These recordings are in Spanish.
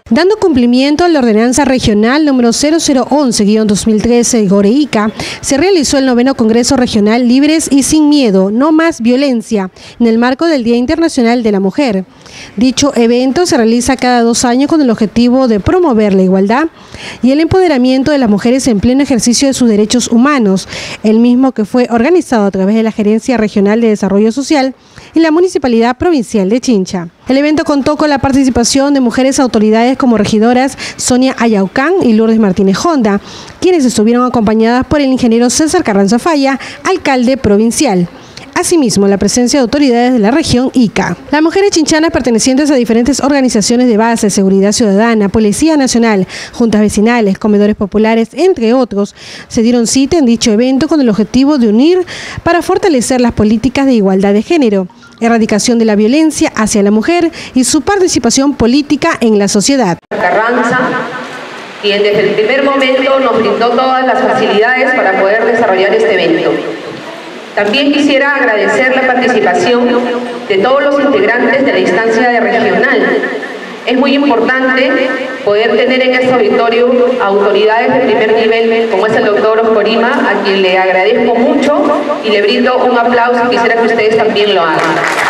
Dando cumplimiento a la ordenanza regional número 0011-2013 GORE-ICA, se realizó el 9º Congreso Regional Libres y Sin Miedo, No Más Violencia, en el marco del Día Internacional de la Mujer. Dicho evento se realiza cada 2 años con el objetivo de promover la igualdad y el empoderamiento de las mujeres en pleno ejercicio de sus derechos humanos, el mismo que fue organizado a través de la Gerencia Regional de Desarrollo Social y la Municipalidad Provincial de Chincha. El evento contó con la participación de mujeres autoridades como regidoras Sonia Ayaucán y Lourdes Martínez Honda, quienes estuvieron acompañadas por el ingeniero César Carranza Falla, alcalde provincial. Asimismo, la presencia de autoridades de la región ICA. Las mujeres chinchanas pertenecientes a diferentes organizaciones de base, seguridad ciudadana, Policía Nacional, juntas vecinales, comedores populares, entre otros, se dieron cita en dicho evento con el objetivo de unir para fortalecer las políticas de igualdad de género, erradicación de la violencia hacia la mujer y su participación política en la sociedad. Carranza, quien desde el primer momento nos brindó todas las facilidades para poder desarrollar este evento. También quisiera agradecer la participación de todos los integrantes de la instancia regional. Es muy importante poder tener en este auditorio autoridades de primer nivel, como es el doctor Oscorima, a quien le agradezco mucho y le brindo un aplauso y quisiera que ustedes también lo hagan.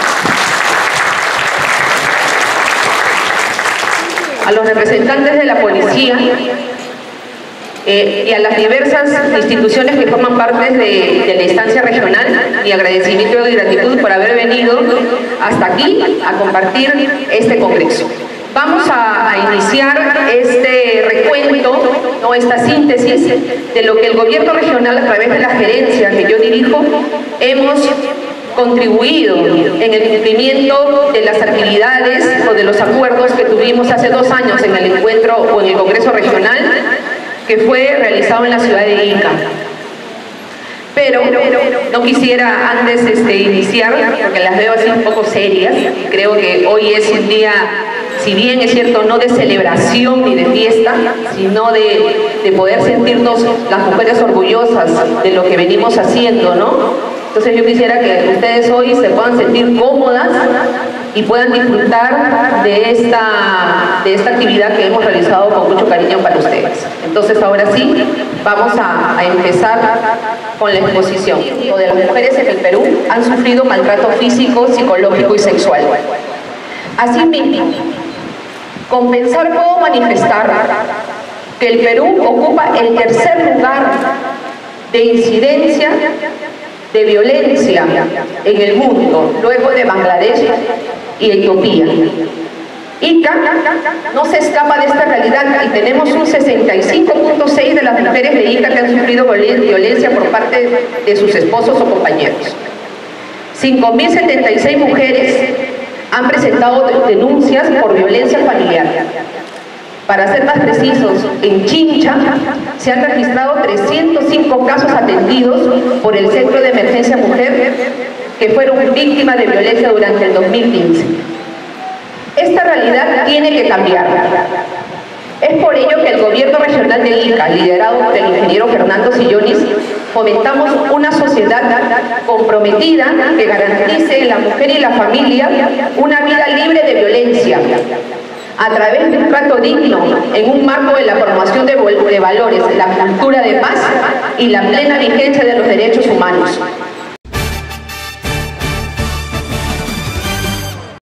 A los representantes de la policía y a las diversas instituciones que forman parte de la instancia regional, mi agradecimiento y gratitud por haber venido hasta aquí a compartir este congreso. Vamos a iniciar este recuento, esta síntesis de lo que el gobierno regional, a través de la gerencia que yo dirijo, hemos contribuido en el cumplimiento de las actividades o de los acuerdos que tuvimos hace 2 años en el encuentro o en el Congreso Regional, que fue realizado en la ciudad de Ica. Pero no quisiera antes iniciar, porque las veo así un poco serias, y creo que hoy es un día, si bien es cierto, no de celebración ni de fiesta, sino de poder sentirnos las mujeres orgullosas de lo que venimos haciendo, ¿no? Entonces yo quisiera que ustedes hoy se puedan sentir cómodas y puedan disfrutar de esta actividad que hemos realizado con mucho cariño para ustedes. Entonces ahora sí, vamos a empezar con la exposición. De las mujeres en el Perú han sufrido maltrato físico, psicológico y sexual. Asimismo, con pensar puedo manifestar que el Perú ocupa el 3er lugar de incidencia de violencia en el mundo, luego de Bangladesh y Etiopía. ICA no se escapa de esta realidad y tenemos un 65.6% de las mujeres de ICA que han sufrido violencia por parte de sus esposos o compañeros. 5.076 mujeres han presentado denuncias por violencia familiar. Para ser más precisos, en Chincha se han registrado 305 casos atendidos por el Centro de Emergencia Mujer que fueron víctimas de violencia durante el 2015. Esta realidad tiene que cambiar. Es por ello que el gobierno regional de Ica, liderado por el ingeniero Fernando Sillonis, fomentamos una sociedad comprometida que garantice en la mujer y la familia una vida libre de violencia, a través de un trato digno, en un marco de la promoción de valores, la cultura de paz y la plena vigencia de los derechos humanos.